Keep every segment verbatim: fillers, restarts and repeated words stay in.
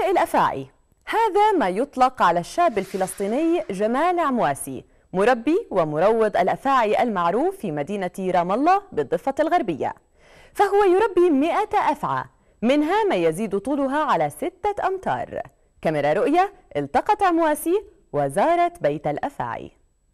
لدغ الأفاعي. هذا ما يطلق على الشاب الفلسطيني جمال عمواسي، مربي ومروض الأفاعي المعروف في مدينة رام الله بالضفة الغربية. فهو يربي مئة أفعى، منها ما يزيد طولها على ستة أمتار. كاميرا رؤية التقت عمواسي وزارت بيت الأفاعي.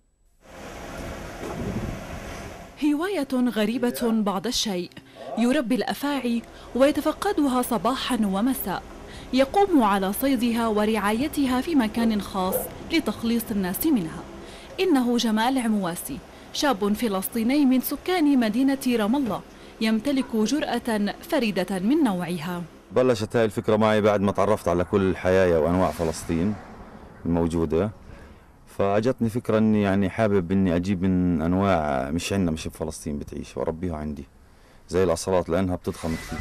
هواية غريبة بعض الشيء، يربي الأفاعي ويتفقدها صباحا ومساء، يقوم على صيدها ورعايتها في مكان خاص لتخليص الناس منها. إنه جمال عمواسي، شاب فلسطيني من سكان مدينة رام الله، يمتلك جرأة فريدة من نوعها. بلشت هاي الفكرة معي بعد ما تعرفت على كل الحياة وأنواع فلسطين الموجودة، فأجتني فكرة أني يعني حابب أني أجيب من أنواع مش عندنا، مش بفلسطين بتعيش، وأربيها عندي زي الأصالات لأنها بتضخم كثير.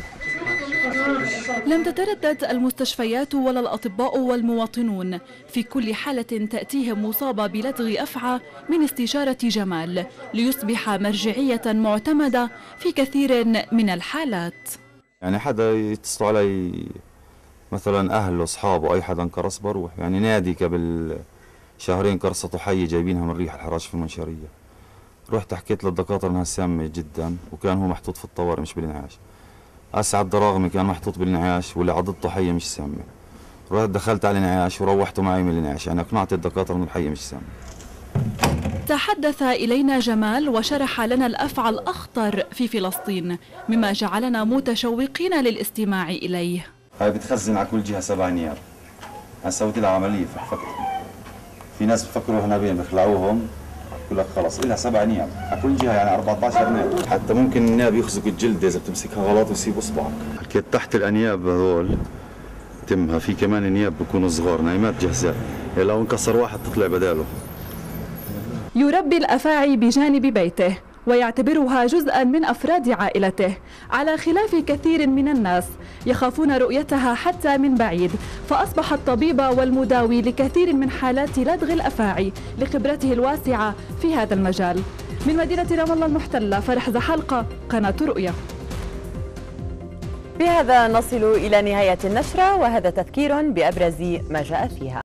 لم تتردد المستشفيات ولا الأطباء والمواطنون في كل حالة تأتيهم مصابة بلدغ أفعى من استشارة جمال، ليصبح مرجعية معتمدة في كثير من الحالات. يعني حدا يتصلوا علي مثلا أهله أصحابه أي حدا انقرص بروح، يعني نادي قبل شهرين قرصته حية جايبينها من ريح الحراش في المنشرية، رحت حكيت للدكاترة انها سامة جدا، وكان هو محطوط في الطوارئ مش بالانعاش. أسعد دراغمي كان محطوط بالانعاش واللي عضته حية مش سامة، رحت دخلت على الانعاش وروحته معي من الانعاش، يعني اقنعت الدكاترة انه الحية مش سامة. تحدث إلينا جمال وشرح لنا الأفعى الأخطر في فلسطين، مما جعلنا متشوقين للاستماع إليه. هاي بتخزن على كل جهة سبع نياب، أنا سويت لها عملية فكفكت. في ناس بفكروا هنا بين بخلعوهم بقول لك خلص لها سبع نياب على كل جهه، يعني أربعة عشر نياب، حتى ممكن النياب يخزق الجلد اذا بتمسكها غلط ويسيب اصبعك. حكيت تحت الانياب هذول تمها في كمان نياب بيكونوا صغار نايمات جهزاء، لو انكسر واحد تطلع بداله. يربي الأفاعي بجانب بيته ويعتبرها جزءا من أفراد عائلته، على خلاف كثير من الناس يخافون رؤيتها حتى من بعيد، فأصبح الطبيب والمداوي لكثير من حالات لدغ الأفاعي لخبرته الواسعة في هذا المجال. من مدينة رام الله المحتلة، فرح زحلقة، قناة رؤية. بهذا نصل إلى نهاية النشرة، وهذا تذكير بأبرز ما جاء فيها.